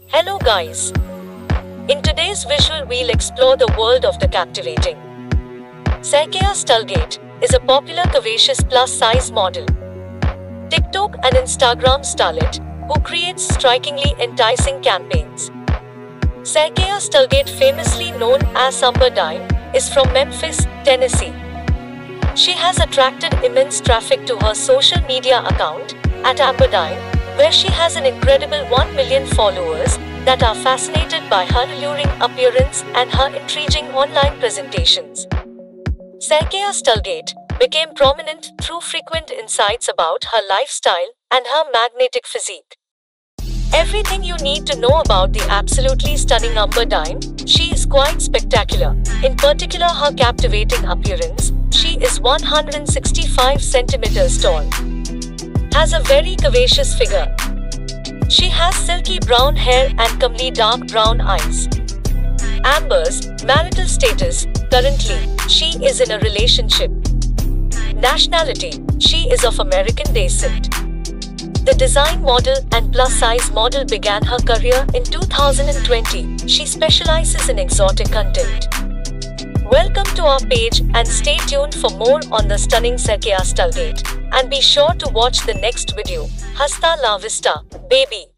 Hello guys. In today's visual we'll explore the world of the captivating Sergio Stulgate is a popular curvaceous plus-size model, TikTok and Instagram starlet, who creates strikingly enticing campaigns. Sergio Stulgate, famously known as Amber Dime, is from Memphis, Tennessee. She has attracted immense traffic to her social media account at Amber Dime, where she has an incredible 1 million followers that are fascinated by her alluring appearance and her intriguing online presentations. Sergio Stulgate became prominent through frequent insights about her lifestyle and her magnetic physique. Everything you need to know about the absolutely stunning Amber Dime. She is quite spectacular, in particular her captivating appearance. She is 165 centimeters tall, has a very curvaceous figure. She has silky brown hair and comely dark brown eyes. Amber's marital status: currently, she is in a relationship. Nationality: she is of American descent. The design model and plus-size model began her career in 2020. She specializes in exotic content. Welcome to our page and stay tuned for more on the stunning Sergio Stulgate. And be sure to watch the next video. Hasta la vista, baby.